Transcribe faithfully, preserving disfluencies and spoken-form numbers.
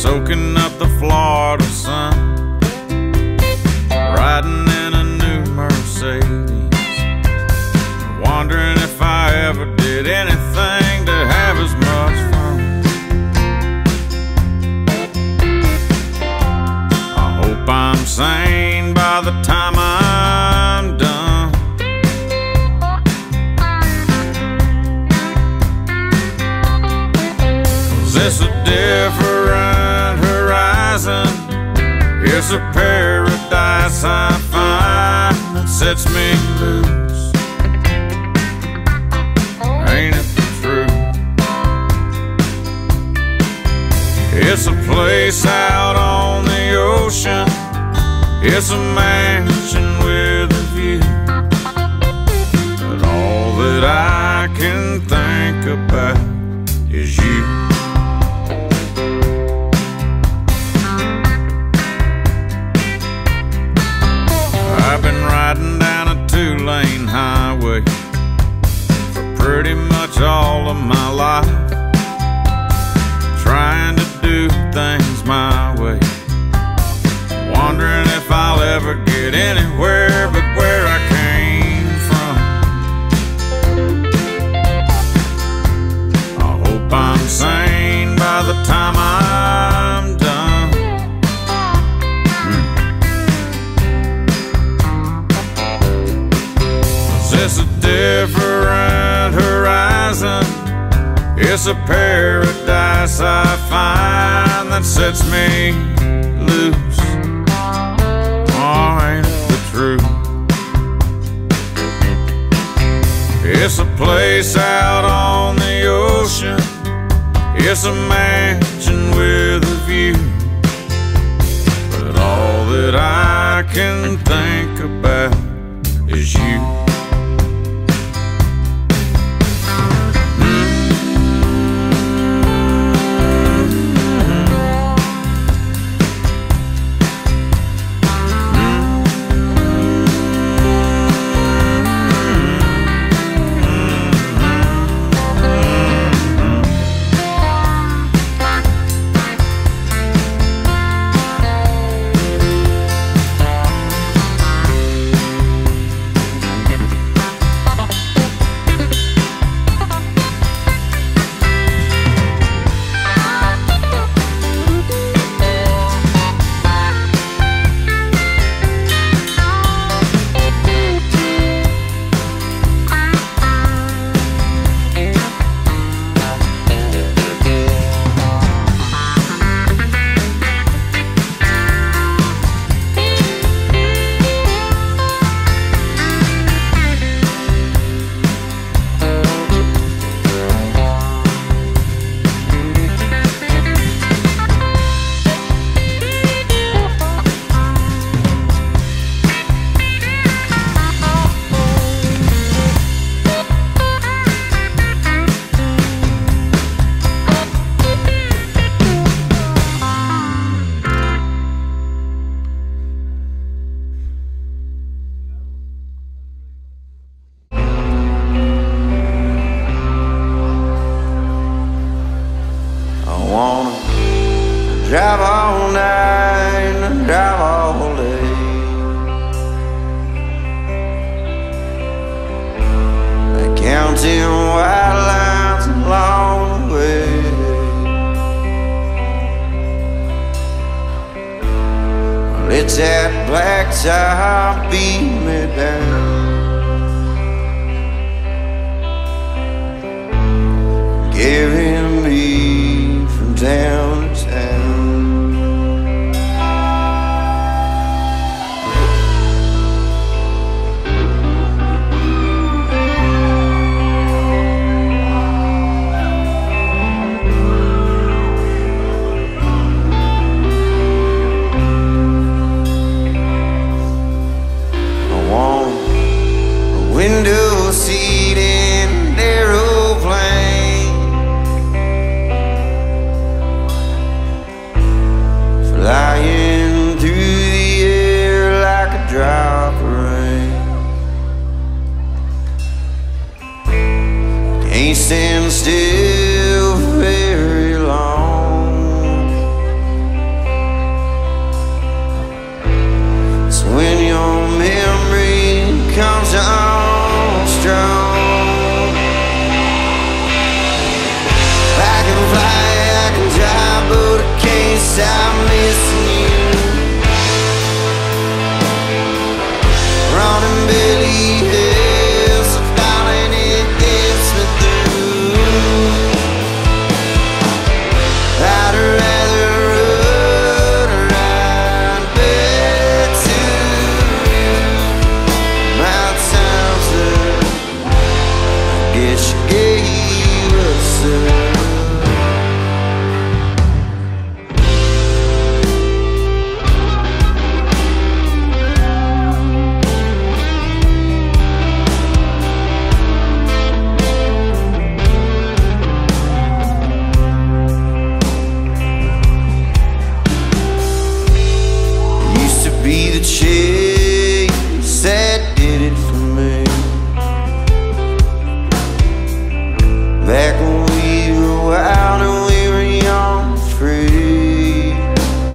soaking up the Florida sun, riding in a new Mercedes, wondering if I ever did anything to have as much fun. I hope I'm sane by the time I'm done. 'Cause it's a different horizon, it's a paradise I find that sets me loose. Ain't it the truth? It's a place out on the ocean, it's a mansion with a view, but all that I can think about is you. I've been riding down a two-lane highway for pretty much all of my life, trying to do things my way, wondering if I'll ever get anywhere but where I came from. I hope I'm sane by the time I'm done. Hmm. 'Cause it's a different horizon, it's a paradise I find that sets me loose. Oh, ain't it the truth? It's a place out on the ocean, it's a mansion with a view, but all that I can think about is you. Drive all night and drive all day, the counting white lines along the way. Well, it's that black top beat me down.